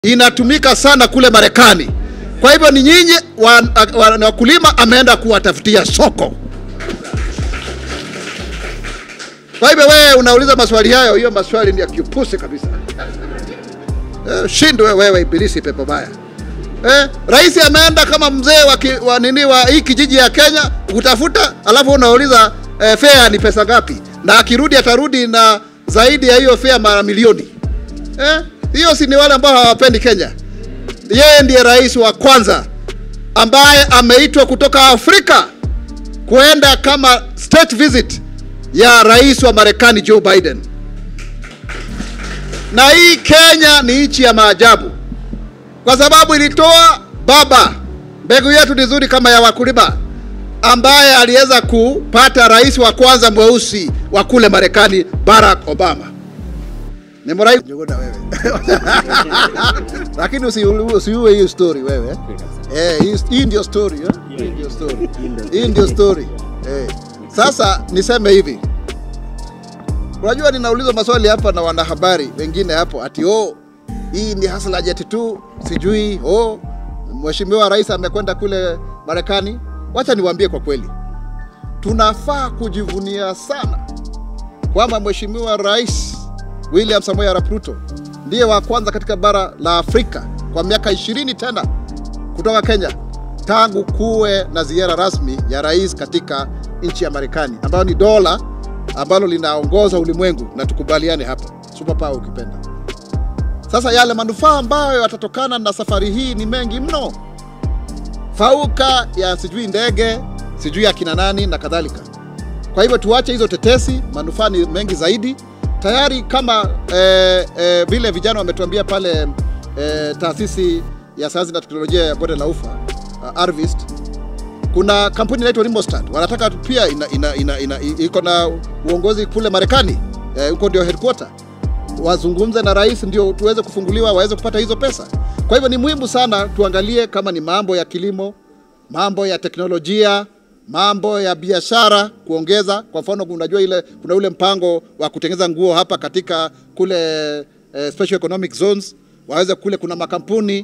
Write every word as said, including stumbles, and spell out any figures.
inatumika sana kule Marekani. Kwa hivyo ni nyinyi wakulima wa, wa, ameenda kuwatafutia soko. Kwa hivyo wewe unauliza maswali hayo, hiyo maswali ni ya kiupusi kabisa. Eh, shindwe wewe ibilisi pepo baya. Eh, rais ameenda kama mzee wa, ki, wa nini wa hii kijiji ya Kenya kutafuta, alafu unauliza eh, fare ni pesa ngapi? Na akirudi atarudi na zaidi ya hiyo fare mara milioni. Eh, hiyo si ni wale ambao hawapendi Kenya. Yeye ndiye rais wa kwanza ambaye ameitwa kutoka Afrika kuenda kama state visit ya rais wa Marekani Joe Biden. Na hii Kenya ni nchi ya maajabu, kwa sababu ilitoa baba, mbegu yetu ni nzuri kama ya wakulima, ambaye aliweza kupata rais wa kwanza mweusi wa kule Marekani, Barack Obama. Ni mrai nyogoda wewe. Lakini usiue hiyo story wewe. Eh, hii ndio story, eh? Hii ndio story. Hii ndio story. Eh. Sasa niseme hivi. Unajua ninaulizwa maswali hapa na wanahabari wengine hapo ati oh, hii ni hustler jet tu, sijui oh, mheshimiwa rais amekwenda kule Marekani. Wacha niwaambie kwa kweli. Tunafaa kujivunia sana kwamba mheshimiwa rais William Samoei Arap Ruto ndiye wa kwanza katika bara la Afrika kwa miaka ishirini tena kutoka Kenya tangu kuwe na ziara rasmi ya rais katika nchi ya Marekani, ambayo ni dola ambalo linaongoza ulimwengu, na tukubaliane hapa, superpower ukipenda. Sasa yale manufaa ambayo yatatokana na safari hii ni mengi mno, fauka ya sijui ndege, sijui ya kina nani na kadhalika. Kwa hivyo tuache hizo tetesi, manufaa ni mengi zaidi. Tayari kama eh, eh, vile vijana wametuambia pale eh, taasisi ya sayansi na teknolojia ya bonde la ufa uh, Arvist, kuna kampuni inaitwa Rimostad wanataka pia ina, ina, ina, ina, iko na uongozi kule Marekani, huko eh, ndio headquarter, wazungumze na rais ndio tuweze kufunguliwa waweze kupata hizo pesa. Kwa hivyo ni muhimu sana tuangalie kama ni mambo ya kilimo, mambo ya teknolojia, mambo ya biashara kuongeza. Kwa mfano unajua ile kuna ule mpango wa kutengeneza nguo hapa katika kule eh, special economic zones, waweze kule kuna makampuni